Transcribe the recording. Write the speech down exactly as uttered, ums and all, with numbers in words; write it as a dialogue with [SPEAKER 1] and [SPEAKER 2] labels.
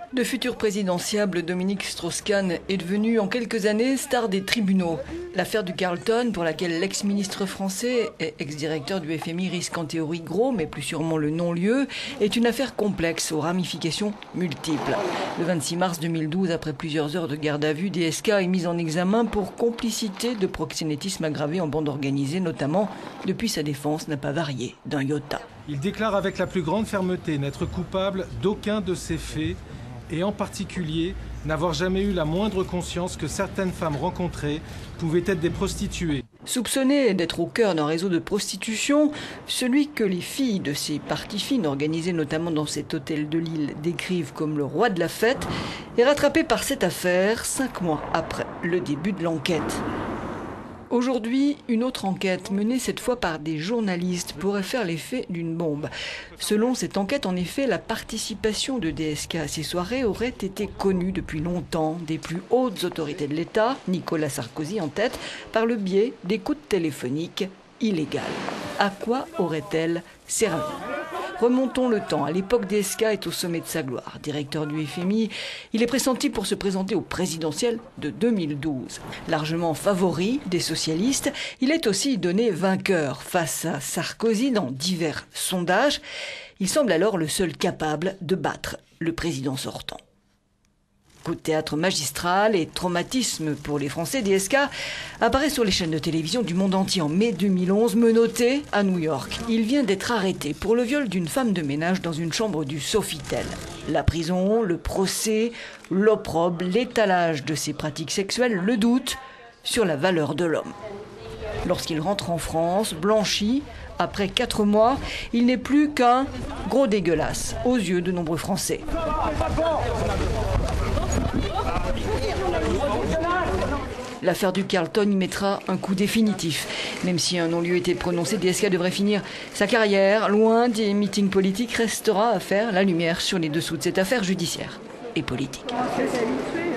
[SPEAKER 1] Le futur présidentiable Dominique Strauss-Kahn est devenu en quelques années star des tribunaux. L'affaire du Carlton, pour laquelle l'ex-ministre français et ex-directeur du F M I risque en théorie gros, mais plus sûrement le non-lieu, est une affaire complexe aux ramifications multiples. Le vingt-six mars deux mille douze, après plusieurs heures de garde à vue, D S K est mise en examen pour complicité de proxénétisme aggravé en bande organisée, notamment depuis sa défense n'a pas varié d'un iota.
[SPEAKER 2] Il déclare avec la plus grande fermeté n'être coupable d'aucun de ces faits et en particulier n'avoir jamais eu la moindre conscience que certaines femmes rencontrées pouvaient être des prostituées.
[SPEAKER 1] Soupçonné d'être au cœur d'un réseau de prostitution, celui que les filles de ces parties fines, organisées notamment dans cet hôtel de Lille, décrivent comme le roi de la fête, est rattrapé par cette affaire cinq mois après le début de l'enquête. Aujourd'hui, une autre enquête, menée cette fois par des journalistes, pourrait faire l'effet d'une bombe. Selon cette enquête, en effet, la participation de D S K à ces soirées aurait été connue depuis longtemps des plus hautes autorités de l'État, Nicolas Sarkozy en tête, par le biais d'écoutes téléphoniques illégales. À quoi aurait-elle servi ? Remontons le temps. À l'époque, D S K est au sommet de sa gloire. Directeur du F M I, il est pressenti pour se présenter au présidentiel de deux mille douze. Largement favori des socialistes, il est aussi donné vainqueur face à Sarkozy dans divers sondages. Il semble alors le seul capable de battre le président sortant. Coup de théâtre magistral et traumatisme pour les Français, D S K apparaît sur les chaînes de télévision du monde entier en mai deux mille onze, menotté à New York. Il vient d'être arrêté pour le viol d'une femme de ménage dans une chambre du Sofitel. La prison, le procès, l'opprobre, l'étalage de ses pratiques sexuelles, le doute sur la valeur de l'homme. Lorsqu'il rentre en France, blanchi, après quatre mois, il n'est plus qu'un gros dégueulasse aux yeux de nombreux Français. L'affaire du Carlton y mettra un coup définitif. Même si un non-lieu était prononcé, D S K devrait finir sa carrière. Loin des meetings politiques, restera à faire la lumière sur les dessous de cette affaire judiciaire et politique.